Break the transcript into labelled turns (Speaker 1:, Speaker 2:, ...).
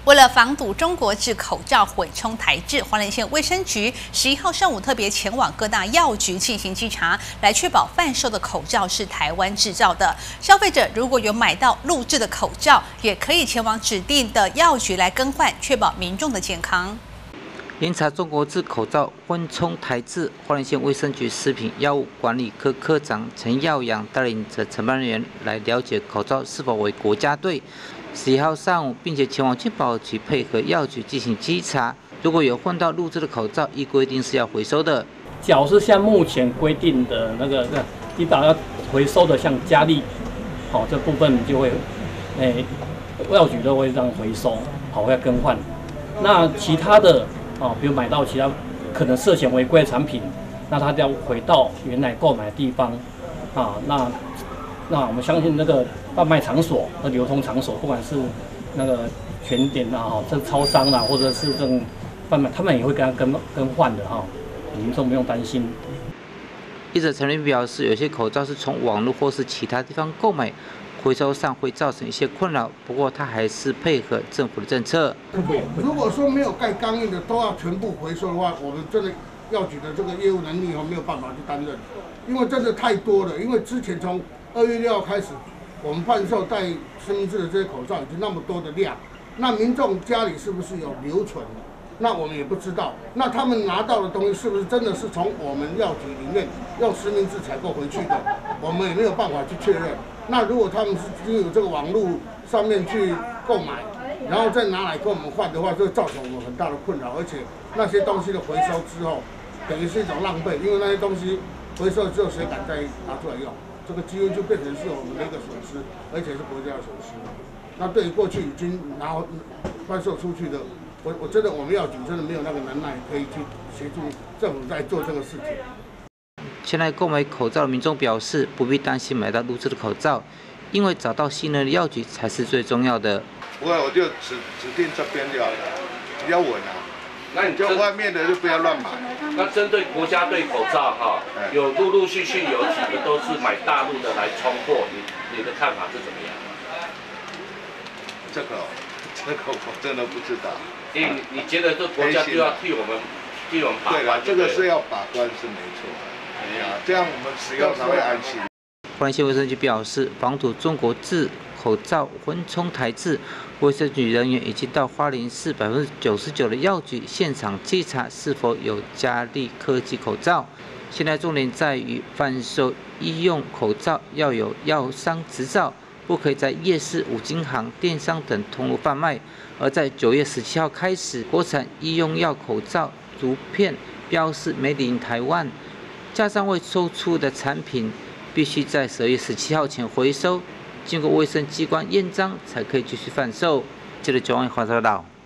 Speaker 1: 为了防堵中国制口罩混充台制，花莲县卫生局11号上午特别前往各大药局进行稽查，来确保贩售的口罩是台湾制造的。消费者如果有买到陆制的口罩，也可以前往指定的药局来更换，确保民众的健康。
Speaker 2: 严查中国制口罩混充台制，花莲县卫生局食品药物管理科科长陈耀阳带领着承办人员来了解口罩是否为国家队。11号上午，并且前往健保局配合药局进行稽查。如果有换到陆制的口罩，依规定是要回收的。
Speaker 3: 假是像目前规定的那个医保要回收的，像佳丽，这部分就会，药局都会让回收，要更换。那其他的比如买到其他可能涉嫌违规的产品，那它就要回到原来购买的地方，那我们相信那个贩卖场所和流通场所，不管是那个全点这超商啦，或者是这种贩卖，他们也会跟他更换的民众不用担心。
Speaker 2: 记者陈林表示，有些口罩是从网络或是其他地方购买，回收上会造成一些困扰，不过他还是配合政府的政策。
Speaker 4: 如果说没有盖钢印的都要全部回收的话，我们真的药局的这个业务能力没有办法去担任，因为真的太多了。因为之前从2月6号开始，我们贩售带实名制的这些口罩已经那么多的量，那民众家里是不是有留存？那我们也不知道。那他们拿到的东西是不是真的是从我们药局里面用实名制采购回去的？我们也没有办法去确认。那如果他们是经由这个网络上面去购买，然后再拿来跟我们换的话，这会造成我们很大的困扰。而且那些东西的回收之后，等于是一种浪费，因为那些东西回收之后谁敢再拿出来用？这个几乎就变成是我们的一个损失，而且是国家的损失。那对于过去已经贩售出去的，我真的我们药局真的没有那个能耐可以去协助政府在做这个事情。
Speaker 2: 前来购买口罩的民众表示，不必担心买到陆制的口罩，因为找到信任的药局才是最重要的。
Speaker 5: 不会，我就指定这边就好了，比较稳啊。那你就外面的就不要乱买。
Speaker 6: 那针对国家队口罩有陆续有几个都是买大陆的来冲货，你的看法是怎么样？
Speaker 5: 这个我真的不知道。
Speaker 6: 你觉得这国家就要替我们把关？
Speaker 5: 对了，这个是要把关是没错。这样我们使用才会安心。
Speaker 2: 花莲县卫生局表示，防堵中国制口罩混充台制，卫生局人员已经到花莲市99%的药局现场稽查是否有佳丽科技口罩。现在重点在于贩售医用口罩要有药商执照，不可以在夜市、五金行、电商等通路贩卖。而在9月17号开始，国产医用药口罩图片标示 Made in 台湾，加上未售出的产品，必须在12月17号前回收，经过卫生机关验章才可以继续贩售。记者9万华报道。